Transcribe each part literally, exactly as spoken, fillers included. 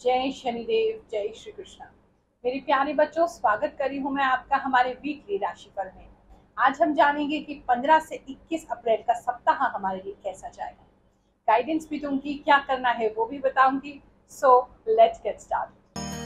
जय शनिदेव, जय श्री कृष्ण। मेरे प्यारे बच्चों, स्वागत करी हूँ मैं आपका हमारे वीकली राशिफल में। आज हम जानेंगे कि पंद्रह से इक्कीस अप्रैल का सप्ताह हमारे लिए कैसा जाएगा। गाइडेंस भी दूंगी, क्या करना है वो भी बताऊंगी। So let's get start.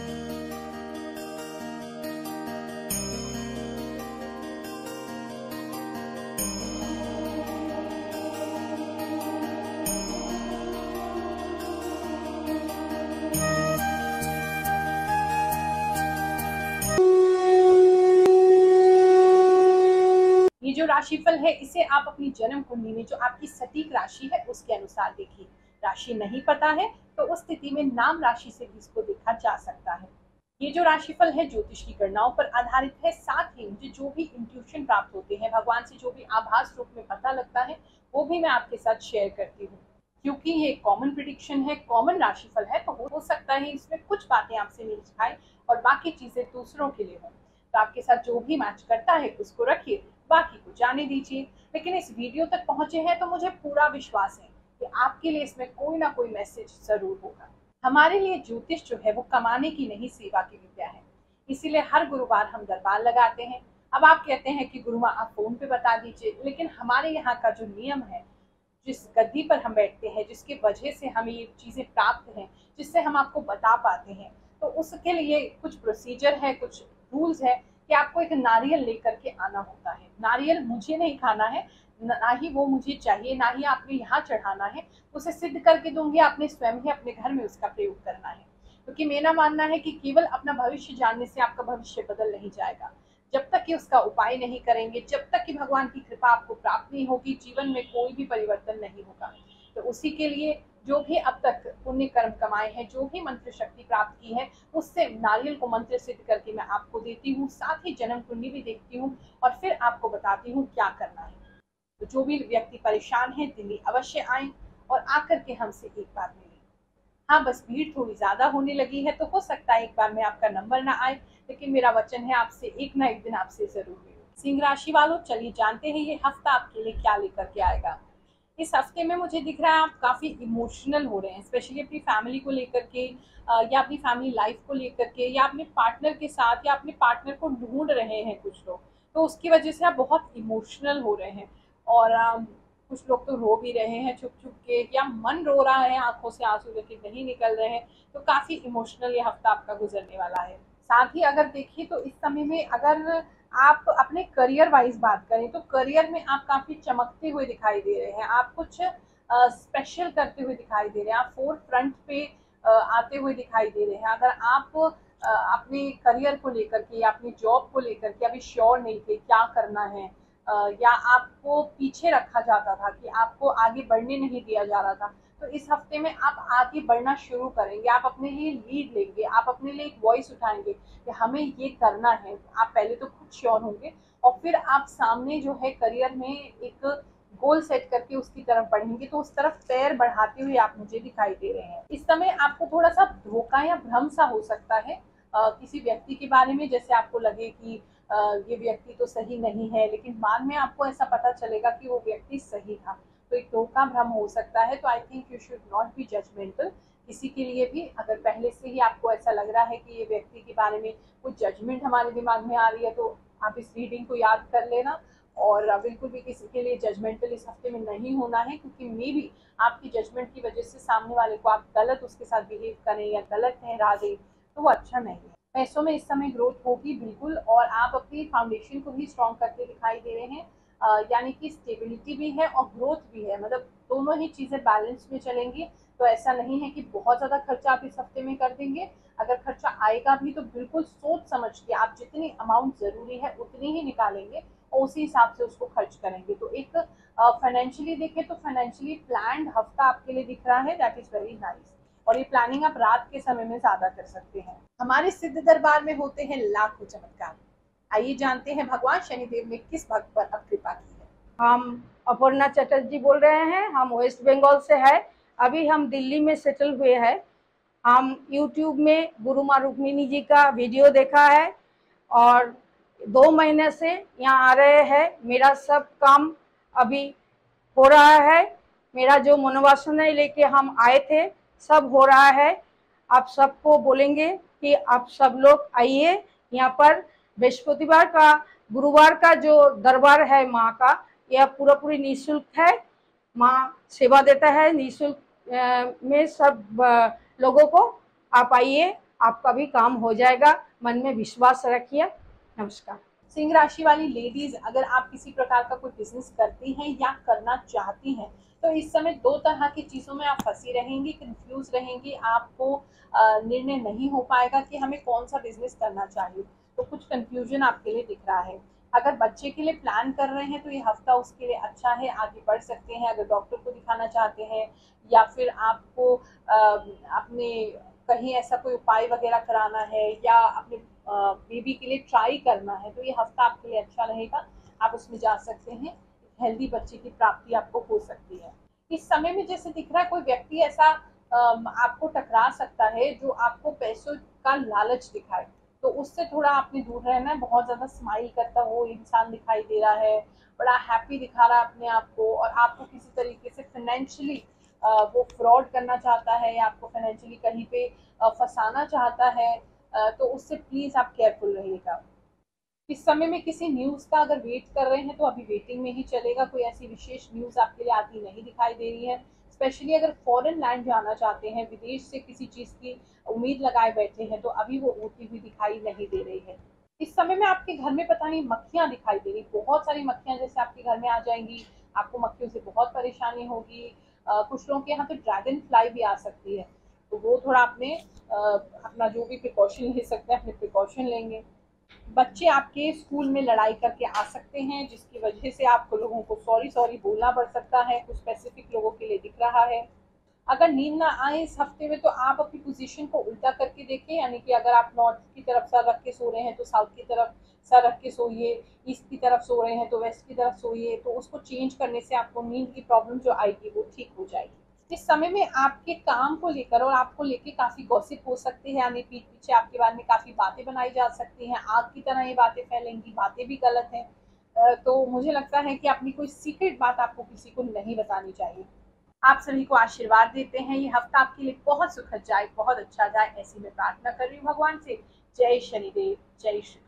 ये जो राशिफल है इसे आप अपनी जन्म कुंडली में जो आपकी सटीक राशि है उसके अनुसार देखिए। राशि नहीं पता है तो उस स्थिति में नाम राशि से भी इसको देखा जा सकता है। ये जो राशिफल है ज्योतिष की गणनाओं पर आधारित है। साथ ही मुझे जो भी इंट्यूशन प्राप्त होते हैं, भगवान से जो भी आभास रूप में पता लगता है, वो भी मैं आपके साथ शेयर करती हूँ। क्योंकि ये कॉमन प्रिडिक्शन है, कॉमन राशिफल है, तो हो सकता है इसमें कुछ बातें आपसे मिल जाए और बाकी चीजें दूसरों के लिए हो। तो आपके साथ जो भी मैच करता है उसको रखिए, बाकी को जाने दीजिए। लेकिन इस वीडियो तक पहुंचे हैं तो मुझे पूरा विश्वास है कि आपके लिए इसमें कोई ना कोई मैसेज जरूर होगा। हमारे लिए ज्योतिष जो है वो कमाने की नहीं, सेवा की विद्या है। इसीलिए हर गुरुवार हम दरबार लगाते हैं। अब आप कहते हैं कि गुरुमा आप फोन पे बता दीजिए, लेकिन हमारे यहाँ का जो नियम है, जिस गद्दी पर हम बैठते हैं, जिसके वजह से हमें ये चीजें प्राप्त हैं, जिससे हम आपको बता पाते हैं, तो उसके लिए कुछ प्रोसीजर है, कुछ रूल्स है कि आपको एक नारियल लेकर के आना होता है। नारियल मुझे नहीं खाना है, ना ही वो मुझे चाहिए, ना ही आपने यहाँ चढ़ाना है। उसे सिद्ध करके दूंगी, आपने स्वयं ही अपने घर में उसका प्रयोग करना है। क्योंकि तो मेरा मानना है कि केवल अपना भविष्य जानने से आपका भविष्य बदल नहीं जाएगा। जब तक कि उसका उपाय नहीं करेंगे, जब तक कि भगवान की कृपा आपको प्राप्त नहीं होगी, जीवन में कोई भी परिवर्तन नहीं होगा। तो उसी के लिए जो भी अब तक पुण्य कर्म कमाए हैं, जो भी मंत्र शक्ति प्राप्त की है, उससे नारियल को मंत्र सिद्ध करके मैं आपको देती हूँ। साथ ही जन्म कुंडली भी देखती हूँ और फिर आपको बताती हूँ क्या करना है। तो जो भी व्यक्ति परेशान है, दिल्ली अवश्य आए और आकर के हमसे एक बार मिले। हाँ, बस भीड़ थोड़ी ज्यादा होने लगी है, तो हो सकता है एक बार में आपका नंबर ना आए, लेकिन मेरा वचन है आपसे एक ना एक दिन आपसे जरूर मिलूं। सिंह राशि वालों, चलिए जानते हैं ये हफ्ता आपके लिए क्या लेकर के आएगा। इस हफ्ते में मुझे दिख रहा है आप काफी इमोशनल हो रहे हैं, स्पेशली अपनी फैमिली को लेकर के, या अपनी फैमिली लाइफ को लेकर के, या अपने पार्टनर के साथ, या अपने पार्टनर को ढूंढ रहे हैं कुछ लोग, तो उसकी वजह से आप बहुत इमोशनल हो रहे हैं। और कुछ लोग तो रो भी रहे हैं छुप छुप के, या मन रो रहा है, आंखों से आंसू लेके नहीं निकल रहे हैं। तो काफी इमोशनल ये हफ्ता आपका गुजरने वाला है। साथ ही अगर देखिए तो इस समय में अगर आप अपने करियर वाइज बात करें तो करियर में आप काफी चमकते हुए दिखाई दे रहे हैं। आप कुछ स्पेशल करते हुए दिखाई दे रहे हैं, आप फोर फ्रंट पे आ, आते हुए दिखाई दे रहे हैं। अगर आप आ, अपने करियर को लेकर के या अपनी जॉब को लेकर के अभी श्योर नहीं थे क्या करना है, आ, या आपको पीछे रखा जाता था कि आपको आगे बढ़ने नहीं दिया जा रहा था, तो इस हफ्ते में आप आगे बढ़ना शुरू करेंगे। आप अपने लिए लीड लेंगे, आप अपने लिए एक वॉइस उठाएंगे कि हमें ये करना है। आप पहले तो खुद श्योर होंगे और फिर आप सामने जो है करियर में एक गोल सेट करके उसकी तरफ बढ़ेंगे। तो उस तरफ पैर बढ़ाते हुए आप मुझे दिखाई दे रहे हैं। इस समय आपको थोड़ा सा धोखा या भ्रम सा हो सकता है आ, किसी व्यक्ति के बारे में, जैसे आपको लगे कि आ, ये व्यक्ति तो सही नहीं है, लेकिन बाद में आपको ऐसा पता चलेगा कि वो व्यक्ति सही था। तो एक धोखा भ्रम हो सकता है। तो I think you should not be judgemental किसी के लिए भी। अगर पहले से ही आपको ऐसा लग रहा है कि ये व्यक्ति के बारे में कुछ जजमेंट हमारे दिमाग में आ रही है, तो आप इस रीडिंग को याद कर लेना और बिल्कुल भी किसी के लिए जजमेंटल इस हफ्ते में नहीं होना है। क्योंकि मे भी आपकी जजमेंट की वजह से सामने वाले को आप गलत उसके साथ बिहेव करें या गलत ठहरा दें, तो वो अच्छा नहीं है। पैसों में इस समय ग्रोथ होगी बिल्कुल, और आप अपनी फाउंडेशन को भी स्ट्रॉन्ग करते दिखाई दे रहे हैं। यानी कि स्टेबिलिटी भी है और ग्रोथ भी है, मतलब दोनों ही चीजें बैलेंस में चलेंगी। तो ऐसा नहीं है कि बहुत ज्यादा खर्चा आप इस हफ्ते में कर देंगे। अगर खर्चा आएगा भी तो बिल्कुल सोच समझ के आप जितनी अमाउंट जरूरी है उतनी ही निकालेंगे और उसी हिसाब से उसको खर्च करेंगे। तो एक फाइनेंशियली देखें तो फाइनेंशियली प्लान्ड हफ्ता आपके लिए दिख रहा है, दैट इज वेरी नाइस। और ये प्लानिंग आप रात के समय में ज्यादा कर सकते हैं। हमारे सिद्ध दरबार में होते हैं लाखों चमत्कार। आइए जानते हैं भगवान शनिदेव ने किस भक्त पर अब कृपा की है। हम अपर्णा चटर्जी बोल रहे हैं, हम वेस्ट बंगाल से है। अभी हम दिल्ली में सेटल हुए हैं। हम यूट्यूब में गुरु माँ रुक्मिणी जी का वीडियो देखा है और दो महीने से यहाँ आ रहे हैं। मेरा सब काम अभी हो रहा है। मेरा जो मनोवासना लेके हम आए थे सब हो रहा है। आप सबको बोलेंगे कि आप सब लोग आइए यहाँ पर। बृहस्पतिवार का, गुरुवार का जो दरबार है माँ का, यह पूरा पूरी निःशुल्क है। माँ सेवा देता है निःशुल्क में सब आ, लोगों को। आप आइए, आपका भी काम हो जाएगा, मन में विश्वास रखिए। नमस्कार। सिंह राशि वाली लेडीज, अगर आप किसी प्रकार का कोई बिजनेस करती हैं या करना चाहती हैं तो इस समय दो तरह की चीज़ों में आप फंसी रहेंगी, कंफ्यूज रहेंगी, आपको निर्णय नहीं हो पाएगा कि हमें कौन सा बिजनेस करना चाहिए। तो कुछ कंफ्यूजन आपके लिए दिख रहा है। अगर बच्चे के लिए प्लान कर रहे हैं तो ये हफ्ता उसके लिए अच्छा है, आगे बढ़ सकते हैं। अगर डॉक्टर को दिखाना चाहते हैं या फिर आपको अपने कहीं ऐसा कोई उपाय वगैरह कराना है या अपने बेबी के लिए ट्राई करना है तो ये हफ्ता आपके लिए अच्छा रहेगा, आप उसमें जा सकते हैं। हेल्दी बच्चे की प्राप्ति आपको हो सकती है। इस समय में जैसे दिख रहा है कोई व्यक्ति ऐसा आपको टकरा सकता है जो आपको पैसों का लालच दिखाए, तो उससे थोड़ा आपने दूर रहना है। बहुत ज़्यादा स्माइल करता हो इंसान दिखाई दे रहा है, बड़ा हैप्पी दिखा रहा है अपने आप को, और आपको किसी तरीके से फाइनेंशियली वो फ्रॉड करना चाहता है या आपको फाइनेंशियली कहीं पे फंसाना चाहता है, तो उससे प्लीज़ आप केयरफुल रहिएगा। इस समय में किसी न्यूज़ का अगर वेट कर रहे हैं तो अभी वेटिंग में ही चलेगा। कोई ऐसी विशेष न्यूज़ आपके लिए आती नहीं दिखाई दे रही है। स्पेशली अगर फॉरेन लैंड जाना चाहते हैं, विदेश से किसी चीज़ की उम्मीद लगाए बैठे हैं, तो अभी वो होती हुई दिखाई नहीं दे रही है। इस समय में आपके घर में पता नहीं मक्खियाँ दिखाई दे रही, बहुत सारी मक्खियाँ जैसे आपके घर में आ जाएंगी, आपको मक्खियों से बहुत परेशानी होगी। कुछ लोगों के यहाँ तो ड्रैगन फ्लाई भी आ सकती है, तो वो थोड़ा अपने अपना जो भी प्रिकॉशन ले सकते हैं अपने प्रिकॉशन लेंगे। बच्चे आपके स्कूल में लड़ाई करके आ सकते हैं जिसकी वजह से आपको लोगों को सॉरी सॉरी बोलना पड़ सकता है, कुछ स्पेसिफिक लोगों के लिए दिख रहा है। अगर नींद ना आए इस हफ्ते में तो आप अपनी पोजीशन को उल्टा करके देखें, यानी कि अगर आप नॉर्थ की तरफ सर रख के सो रहे हैं तो साउथ की तरफ सर रख के सोइए, ईस्ट की तरफ सो रहे हैं तो वेस्ट की तरफ सोइए, तो उसको चेंज करने से आपको नींद की प्रॉब्लम जो आएगी वो ठीक हो जाएगी। इस समय में आपके काम को लेकर और आपको लेके काफ़ी गॉसिप हो सकते हैं, यानी पीठ पीछे आपके बारे में काफ़ी बातें बनाई जा सकती हैं, आग की तरह ये बातें फैलेंगी, बातें भी गलत हैं। तो मुझे लगता है कि अपनी कोई सीक्रेट बात आपको किसी को नहीं बतानी चाहिए। आप सभी को आशीर्वाद देते हैं, ये हफ्ता आपके लिए बहुत सुखद जाए, बहुत अच्छा जाए, ऐसी मैं प्रार्थना कर रही हूँ भगवान से। जय शनिदेव, जय श्री